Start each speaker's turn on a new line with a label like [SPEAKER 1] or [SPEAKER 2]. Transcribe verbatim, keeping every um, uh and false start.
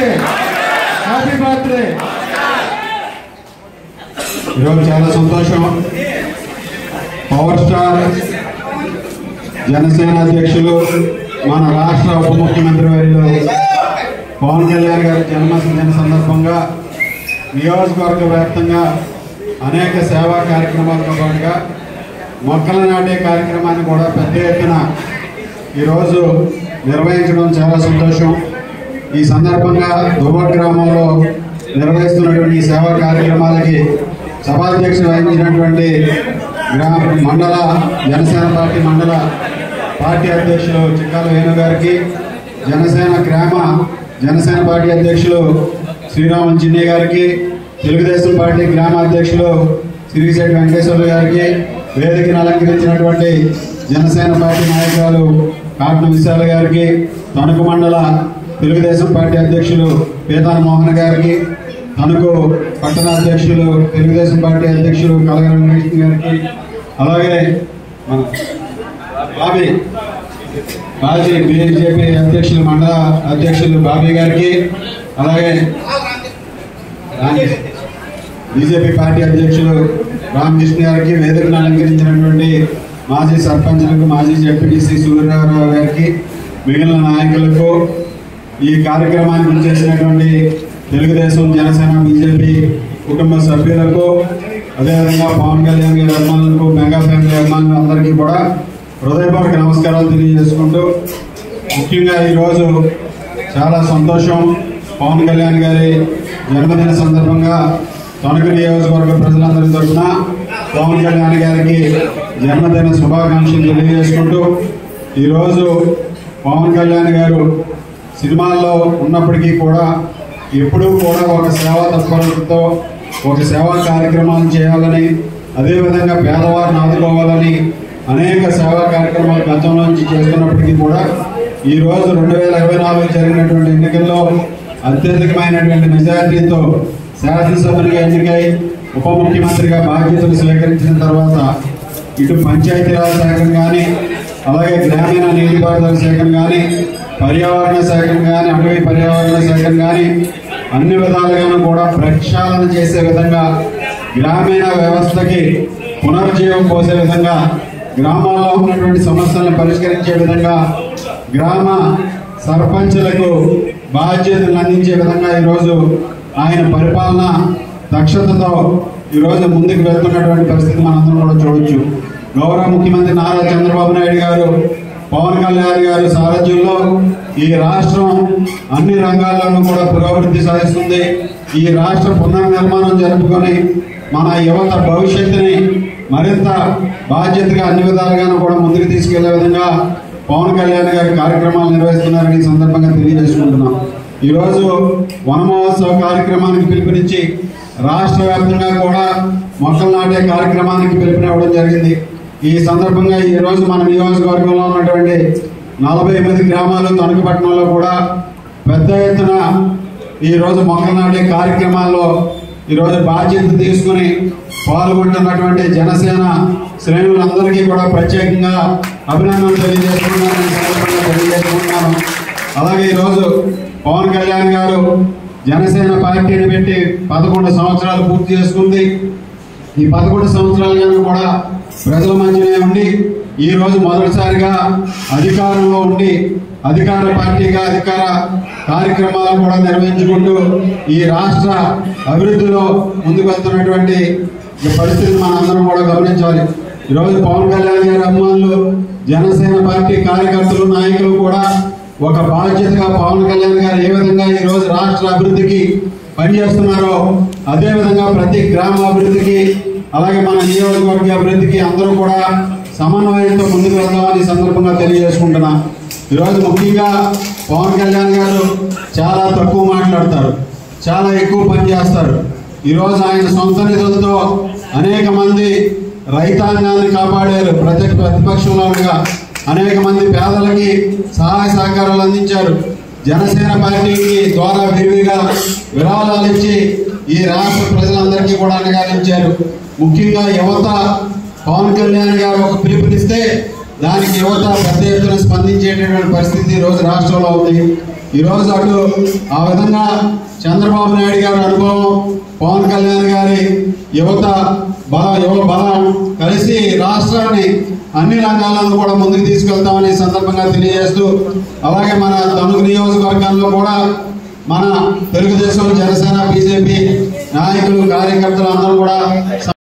[SPEAKER 1] Birthday, happy birthday. ఈరోజు చాలా సంతోషం. పవర్ స్టార్ జనసేన అధ్యక్షులు మన రాష్ట్ర ఉప ముఖ్యమంత్రి వర్యులు పవన్ కళ్యాణ్ గారి జన్మదిన సందర్భంగా నియోజకవర్గ వ్యాప్తంగా అనేక సేవా కార్యక్రమాలతో పాటుగా మొక్కలు నాటే కార్యక్రమాన్ని కూడా పెద్ద ఎత్తున ఈరోజు నిర్వహించడం చాలా సంతోషం. ఈ సందర్భంగా దువ్వ గ్రామంలో నిర్వహిస్తున్నటువంటి ఈ సేవా కార్యక్రమాలకి సభాధ్యక్షులు వహించినటువంటి గ్రామ మండల జనసేన పార్టీ మండల పార్టీ అధ్యక్షులు చిక్కాల వేణు గారికి, జనసేన గ్రామ జనసేన పార్టీ అధ్యక్షులు శ్రీరాములు చిన్ని గారికి, తెలుగుదేశం పార్టీ గ్రామ అధ్యక్షులు శ్రీశెట్టి వెంకటేశ్వర గారికి, వేదికను అలంకరించినటువంటి జనసేన పార్టీ నాయకులు కాటన విశాల గారికి, తణుకు మండల తెలుగుదేశం పార్టీ అధ్యక్షులు పీతాన మోహన్ గారికి, తణుకు పట్టణ అధ్యక్షులు తెలుగుదేశం పార్టీ అధ్యక్షులు కలగర వెంకటేశ్వర గారికి, అలాగే మన బాబీ బాజీ బీజేపీ అధ్యక్షులు మండల అధ్యక్షులు బాబీ గారికి, అలాగే బీజేపీ పార్టీ అధ్యక్షులు రామకృష్ణ గారికి, వేదికను అలంకరించినటువంటి మాజీ సర్పంచులకు, మాజీ జెడ్పీటీసీ సూర్యరావు గారికి, మిగిలిన నాయకులకు, ఈ కార్యక్రమానికి చేసినటువంటి తెలుగుదేశం జనసేన బీజేపీ కుటుంబ సభ్యులకు, అదేవిధంగా పవన్ కళ్యాణ్ గారి అభిమానులకు, మెగా ఫ్యామిలీ అభిమానులు అందరికీ కూడా హృదయపూర్వక నమస్కారాలు తెలియజేసుకుంటూ, ముఖ్యంగా ఈరోజు చాలా సంతోషం. పవన్ కళ్యాణ్ గారి జన్మదిన సందర్భంగా తణుకు నియోజకవర్గ ప్రజలందరి తరఫున పవన్ కళ్యాణ్ గారికి జన్మదిన శుభాకాంక్షలు తెలియజేసుకుంటూ, ఈరోజు పవన్ కళ్యాణ్ గారు సినిమాల్లో ఉన్నప్పటికీ కూడా ఎప్పుడూ కూడా ఒక సేవా తత్పరతతో ఒక సేవా కార్యక్రమాలు చేయాలని, అదేవిధంగా పేదవారిని ఆదుకోవాలని అనేక సేవా కార్యక్రమాలు గతంలో నుంచి చేస్తున్నప్పటికీ కూడా ఈరోజు రెండు వేల ఇరవై నాలుగు జరిగినటువంటి ఎన్నికల్లో అత్యధికమైనటువంటి మెజారిటీతో శాసనసభ్యులుగా ఎన్నికై ఉప ముఖ్యమంత్రిగా బాధ్యతలు స్వీకరించిన తర్వాత ఇటు పంచాయతీరాజ్ శాఖను కానీ, అలాగే గ్రామీణ నీటిపారుదల శాఖను కానీ, పర్యావరణ శాఖను కానీ, అటవీ పర్యావరణ శాఖను కానీ అన్ని విధాలుగాను కూడా ప్రక్షాళన చేసే విధంగా, గ్రామీణ వ్యవస్థకి పునర్జీవం పోసే విధంగా, గ్రామాల్లో ఉన్నటువంటి సమస్యలను పరిష్కరించే విధంగా, గ్రామ సర్పంచులకు బాధ్యతలు అందించే విధంగా ఈరోజు ఆయన పరిపాలన దక్షతతో ఈరోజు ముందుకు వెళ్తున్నటువంటి పరిస్థితి మనందరం కూడా చూడవచ్చు. గౌరవ ముఖ్యమంత్రి నారా చంద్రబాబు నాయుడు గారు, పవన్ కళ్యాణ్ గారు సారథ్యంలో ఈ రాష్ట్రం అన్ని రంగాల్లోనూ కూడా పురోభివృద్ధి సాధిస్తుంది. ఈ రాష్ట్ర పునర్నిర్మాణం జరుపుకొని మన యువత భవిష్యత్తుని మరింత బాధ్యతగా అన్ని విధాలుగాను కూడా ముందుకు తీసుకెళ్లే విధంగా పవన్ కళ్యాణ్ గారి కార్యక్రమాలు నిర్వహిస్తున్నారని ఈ సందర్భంగా తెలియజేసుకుంటున్నాం. ఈరోజు వన మహోత్సవ కార్యక్రమానికి పిలుపునిచ్చి రాష్ట్ర వ్యాప్తంగా కూడా మొక్కలు నాటే కార్యక్రమానికి పిలుపునివ్వడం జరిగింది. ఈ సందర్భంగా ఈ రోజు మన నియోజకవర్గంలో ఉన్నటువంటి నలభై ఎనిమిది గ్రామాలు తణుకు పట్టణంలో కూడా పెద్ద ఎత్తున ఈ రోజు మొక్కలు నాటే కార్యక్రమాల్లో ఈరోజు బాధ్యత తీసుకుని పాల్గొంటున్నటువంటి జనసేన శ్రేణులందరికీ కూడా ప్రత్యేకంగా అభినందనలు తెలియజేస్తున్నాను తెలియజేసుకుంటున్నాను అలాగే ఈరోజు పవన్ కళ్యాణ్ గారు జనసేన పార్టీని పెట్టి పదకొండు సంవత్సరాలు పూర్తి చేసుకుంది. ఈ పదకొండు సంవత్సరాలుగా కూడా ప్రజల మధ్యనే ఉండి ఈ రోజు మొదటిసారిగా అధికారంలో ఉండి అధికార పార్టీగా అధికార కార్యక్రమాలు కూడా నిర్వహించుకుంటూ ఈ రాష్ట్ర అభివృద్ధిలో ముందుకు వెళ్తున్నటువంటి పరిస్థితిని మనందరం కూడా గమనించాలి. ఈరోజు పవన్ కళ్యాణ్ గారి అభిమానులు, జనసేన పార్టీ కార్యకర్తలు, నాయకులు కూడా ఒక బాధ్యతగా పవన్ కళ్యాణ్ గారు ఏ విధంగా ఈ రోజు రాష్ట్ర అభివృద్ధికి పనిచేస్తున్నారో అదే విధంగా ప్రతి గ్రామ అభివృద్ధికి అలాగే మన నియోజకవర్గ అభివృద్ధికి అందరూ కూడా సమన్వయంతో ముందుకు వెళ్దామని సందర్భంగా తెలియజేసుకుంటున్నా. ఈరోజు ముఖ్యంగా పవన్ కళ్యాణ్ గారు చాలా తక్కువ మాట్లాడతారు, చాలా ఎక్కువ పని చేస్తారు. ఈరోజు ఆయన సొంత నిధులతో అనేక మంది రైతాంగాన్ని కాపాడారు. ప్రతి ప్రతిపక్షంలో ఉండగా అనేక మంది పేదలకి సహాయ సహకారాలు అందించారు. జనసేన పార్టీకి ద్వారా విరివిగా విరాళాలు ఇచ్చి ఈ రాష్ట్ర ప్రజలందరికీ కూడా అండగానించారు. ముఖ్యంగా యువత పవన్ కళ్యాణ్ గారు ఒక పిలుపునిస్తే దానికి యువత పెద్ద ఎత్తున స్పందించేటటువంటి పరిస్థితి ఈ రోజు రాష్ట్రంలో ఉంది. ఈరోజు అటు ఆ విధంగా చంద్రబాబు నాయుడు గారి అనుభవం, పవన్ కళ్యాణ్ గారి యువత బలం యువ బలం కలిసి రాష్ట్రాన్ని అన్ని రంగాలను కూడా ముందుకు తీసుకెళ్తామని సందర్భంగా తెలియజేస్తూ, అలాగే మన తణుకు నియోజకవర్గంలో కూడా మన తెలుగుదేశం, జనసేన, బీజేపీ నాయకులు, కార్యకర్తలు అందరూ కూడా